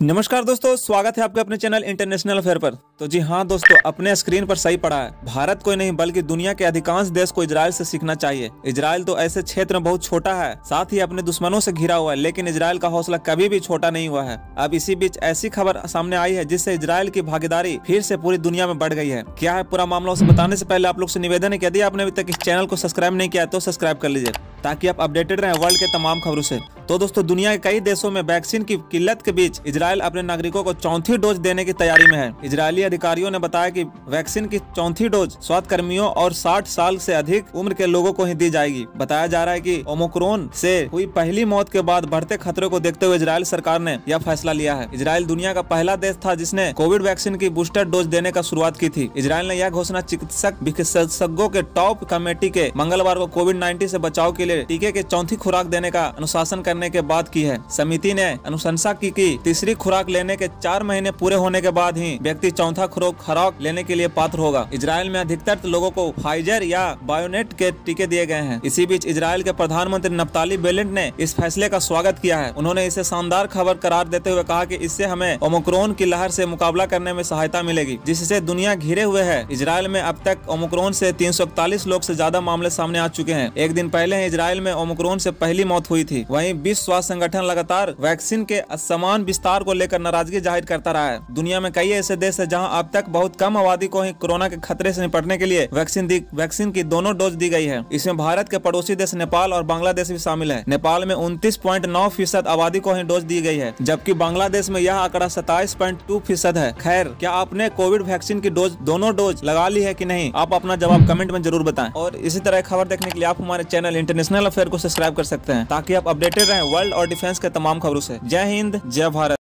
नमस्कार दोस्तों, स्वागत है आपके अपने चैनल इंटरनेशनल अफेयर पर। तो जी हाँ दोस्तों, अपने स्क्रीन पर सही पड़ा है। भारत को ही नहीं बल्कि दुनिया के अधिकांश देश को इजराइल से सीखना चाहिए। इजराइल तो ऐसे क्षेत्र में बहुत छोटा है, साथ ही अपने दुश्मनों से घिरा हुआ है, लेकिन इजराइल का हौसला कभी भी छोटा नहीं हुआ है। अब इसी बीच ऐसी खबर सामने आई है जिससे इजराइल की भागीदारी फिर से पूरी दुनिया में बढ़ गई है। क्या है पूरा मामला, उसे बताने से पहले आप लोग से निवेदन है कि यदि आपने अभी तक इस चैनल को सब्सक्राइब नहीं किया तो सब्सक्राइब कर लीजिए ताकि आप अपडेटेड रहें वर्ल्ड के तमाम खबरों से। तो दोस्तों, दुनिया के कई देशों में वैक्सीन की किल्लत के बीच इजराइल अपने नागरिकों को चौथी डोज देने की तैयारी में है। इजरायली अधिकारियों ने बताया कि वैक्सीन की चौथी डोज स्वास्थ्य कर्मियों और 60 साल से अधिक उम्र के लोगों को ही दी जाएगी। बताया जा रहा है कि ओमिक्रॉन से हुई पहली मौत के बाद बढ़ते खतरे को देखते हुए इजराइल सरकार ने यह फैसला लिया है। इजराइल दुनिया का पहला देश था जिसने कोविड वैक्सीन की बूस्टर डोज देने का शुरुआत की थी। इजराइल ने यह घोषणा चिकित्सक विशेषज्ञों के टॉप कमेटी के मंगलवार को कोविड-19 से बचाव के लिए टीके के चौथी खुराक देने का अनुशासन करने के बाद की है। समिति ने अनुशंसा की कि तीसरी खुराक लेने के 4 महीने पूरे होने के बाद ही व्यक्ति चौथा खुराक लेने के लिए पात्र होगा। इजराइल में अधिकतर लोगों को फाइजर या बायोनेट के टीके दिए गए हैं। इसी बीच इजराइल के प्रधानमंत्री नफ्ताली बेनेट ने इस फैसले का स्वागत किया है। उन्होंने इसे शानदार खबर करार देते हुए कहा कि इससे हमें ओमिक्रॉन की लहर से मुकाबला करने में सहायता मिलेगी, जिससे दुनिया घिरे हुए है। इजराइल में अब तक ओमिक्रॉन से 341 लोग से ज्यादा मामले सामने आ चुके हैं। एक दिन पहले इजराइल में ओमिक्रॉन से पहली मौत हुई थी। वहीं विश्व स्वास्थ्य संगठन लगातार वैक्सीन के असमान विस्तार को लेकर नाराजगी जाहिर करता रहा है। दुनिया में कई ऐसे देश है जहां अब तक बहुत कम आबादी को ही कोरोना के खतरे से निपटने के लिए वैक्सीन की दोनों डोज दी गई है। इसमें भारत के पड़ोसी देश नेपाल और बांग्लादेश भी शामिल है। नेपाल में 29.9% आबादी को ही डोज दी गई है, जबकि बांग्लादेश में यह आंकड़ा 27.2% है। खैर, क्या आपने कोविड वैक्सीन की दोनों डोज लगा ली है कि नहीं? आप अपना जवाब कमेंट में जरूर बताएं। और इसी तरह खबर देखने के लिए आप हमारे चैनल इंटरनेशनल अफेयर को सब्सक्राइब कर सकते हैं ताकि आप अपडेटेड रहें वर्ल्ड और डिफेंस के तमाम खबरों से। जय हिंद, जय भारत।